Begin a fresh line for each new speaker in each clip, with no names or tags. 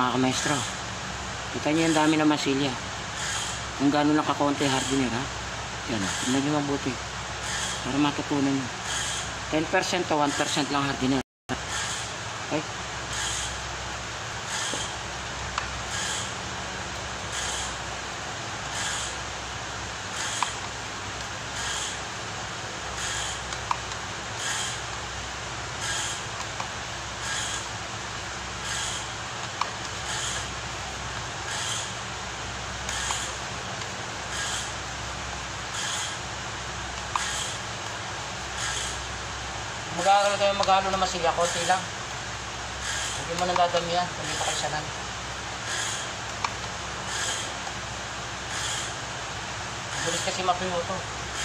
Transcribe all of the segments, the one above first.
mga kamaestro. Kita nyo yung dami ng masilya. Kung gano'n lang kakonti hardiner, ha? Yan, ha? Tignan nyo mabuti. Para matutunan nyo. 10% to 1% lang hardiner. Okay? Mag-aaral kayo maghalo na masilya, konti lang. Hindi mo nang dadami yan, hindi pa kaysanan. Bilis kasi mapinuto.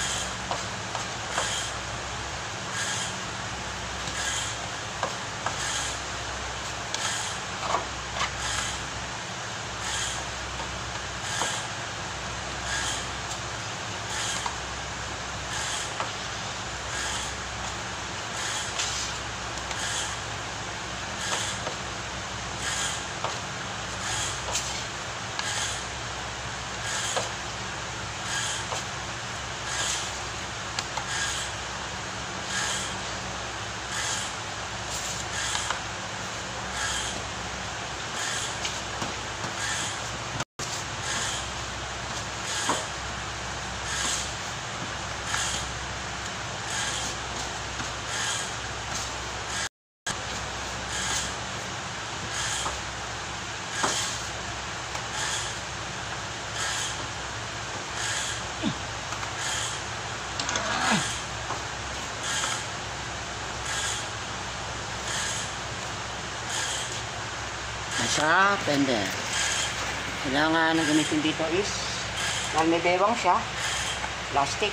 Sa pender. Kailangan ang gamitin dito is dahil may bewang siya, plastic.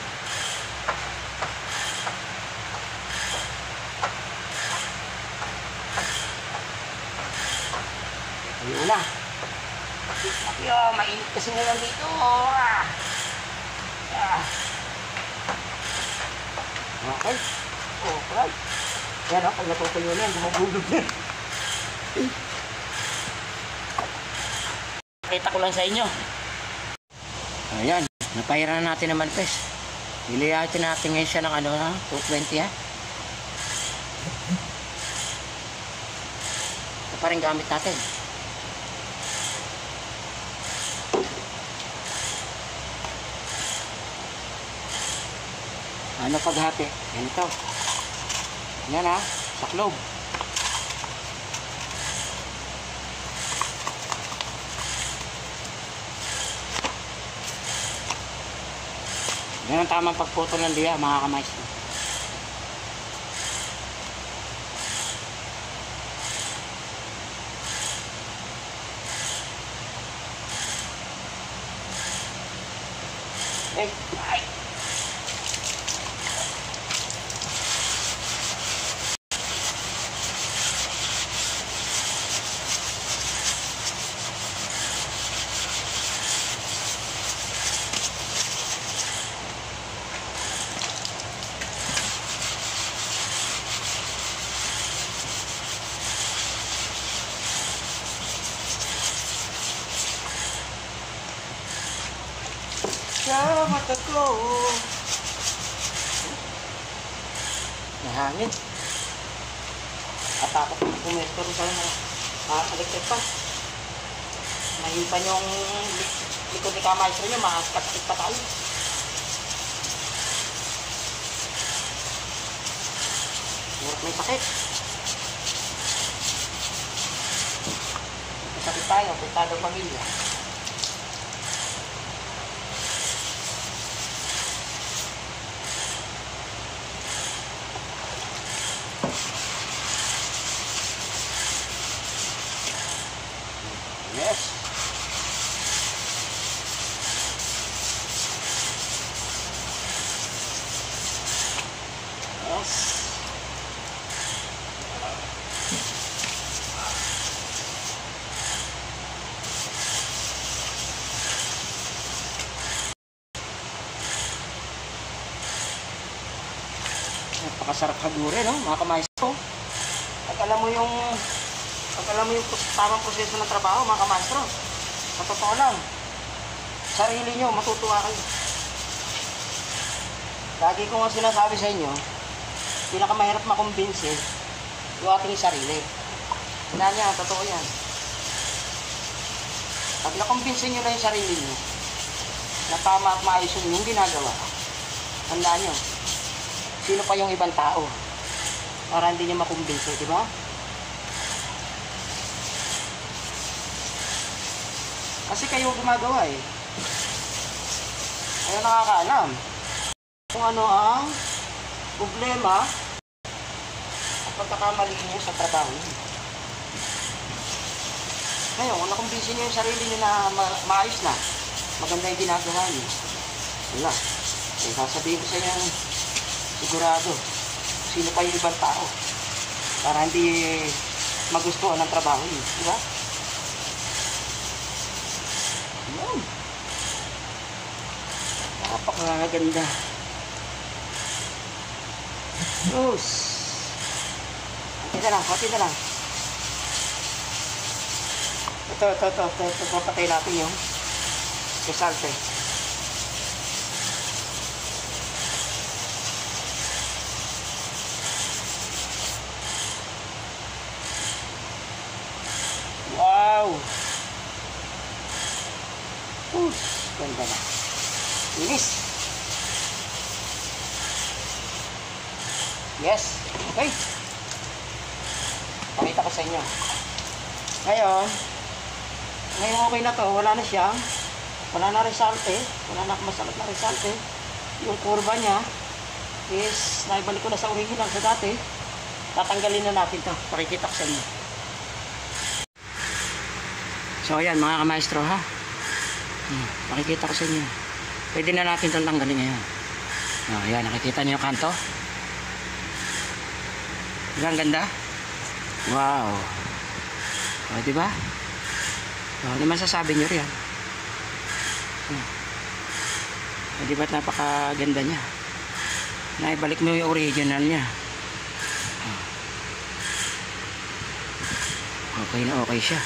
Ayun na. Mainit kasi ngayon dito. Okay. Okay. Yan o, pag natutuyo na yan, gumagulog na. Kita ko lang sa inyo. Ayan, napahira na natin naman pes. Ilihatin natin ngayon siya ng 220 ha. Ito pa rin gamit natin. Ano paghati? Ganito. Yan ha, sa clove. Yan ang tamang pagputol ng liya, mga kamaestro. Ay! Sa mata ko nahangin at ako pumesto rin sa electric pa nahipan yung likod ni kamaestro nyo, makaskat-skat pa tayo. May sakit masakit tayo, putado pamilya. Yes. Yes. Napakasarap hagure, no, mga kamaestro. At alam mo yung Pag alam mo yung tamang proseso ng trabaho, mga kamaestro, sa totoo lang, sarili nyo, matutuwa kayo. Lagi ko nga sinasabi sa inyo, pinakamahirap makumbinse yung ating sarili. Hindi niya, totoo yan. Pag nakumbinse nyo na yung sarili nyo, na tama at maayos yung ginagawa, tandaan nyo, sino pa yung ibang tao para hindi nyo makumbinse, di ba? Kasi kayo gumagawa eh. Kayo nakakaalam kung ano ang problema at pagkakamali niyo sa trabaho niyo. Ngayon, kung nakumbinsin niyo yung sarili niyo na maayos na, maganda yung ginagawa niyo, wala. Eh, sasabihin ko sa inyo, sigurado, sino pa yung ibang tao para hindi magustuhan ng trabaho niyo, di ba? Yan. Napakaganda. Rose. Konti na lang, konti na lang. Ito, papatay natin yung salte. Wow! Ganda na. Linis. Yes. Okay. Pakita ko sa inyo. Ngayon okay na to. Wala na siyang, wala na resalte. Wala na masalat na resalte. Yung kurba niya is naibalik ko na sa original sa dati. Tatanggalin na natin to. Pakikita ko sa inyo. So ayan mga kamaestro ha. Pakikita ko sa inyo. Pwede na natin itong tanggalin ngayon. Ayan, nakikita niyo yung kanto? Ang ganda? Wow! O, diba? O, ano masasabi nyo riyan? O, diba napakaganda niya? Naibalik mo yung original niya. Okay na okay siya.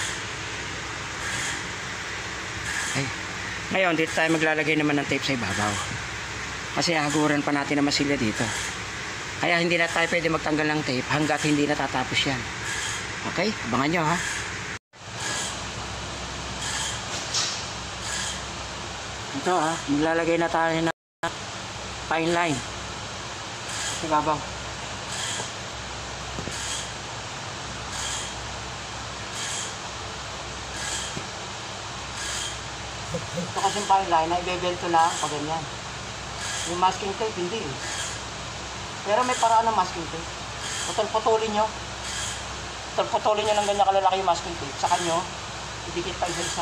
Ay. Ngayon, dito tayo maglalagay naman ng tape sa ibabaw. Kasi haguran pa natin ang masilya dito. Kaya hindi na tayo pwede magtanggal ng tape hanggat hindi natatapos yan. Okay? Abangan nyo ha. Ito ha. Maglalagay na tayo ng fine line sa ibabaw. Ito kasing fine line na ibebelto lang pag ganyan. Yung masking tape hindi eh. Pero may paraan ng masking tape. Putol-putulin nyo ng ganyan kalalaki yung masking tape. Saka nyo idikit pa isa-isa.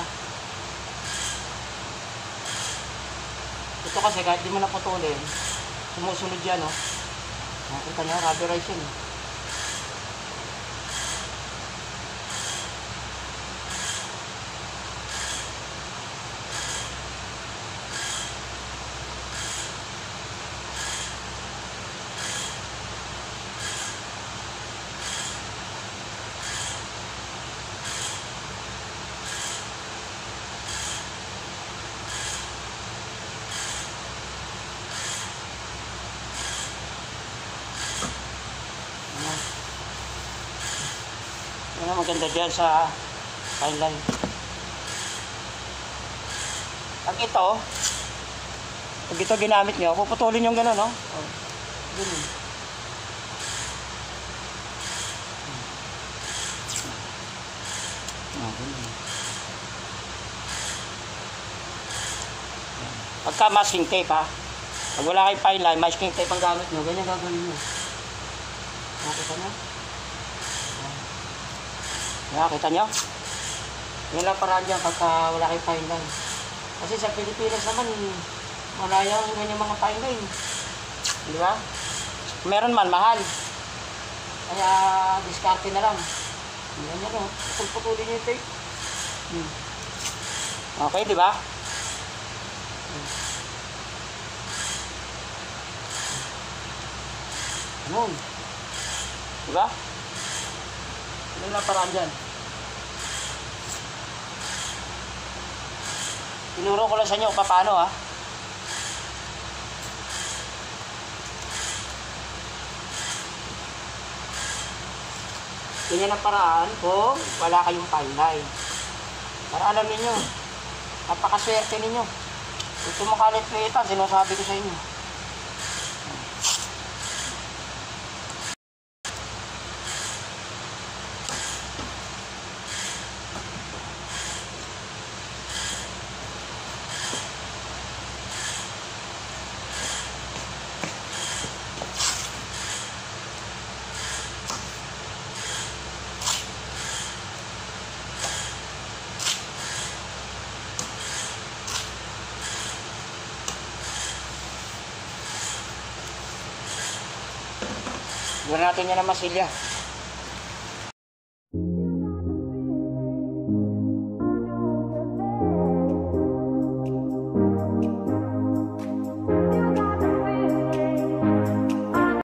Ito kasi kahit di mo na putulin, sumusunod yan oh. Nakita nyo, rubberize yun eh. Yan ang maganda dyan sa fine line. Pag ito ginamit nyo, puputulin yung gano'n, no? Oh, ganun. Oh, ganun. Pagka masking tape, ha? Pag wala kayong fine line, masking tape ang gamit nyo, ganyan gagawin nyo. Nakita nyo? Nakita nyo? Yan lang paraan dyan pagka wala kayong fine line. Kasi sa Pilipinas naman, malaya ang ganyan mga fine line. Di ba? Meron man, mahal. Kaya, diskarte na lang. Yan yan o. Putulin nyo yung tape. Okay, di ba? Ano? Di ba? Yan lang paraan dyan. Tinuro ko lang sa inyo kung paano ha. Ganyan ang paraan kung wala kayong fine line. Para alam ninyo, napakaswerte ninyo. Kung sumakalit po ito, sinasabi ko sa inyo. Gawin natin yan ang masilya.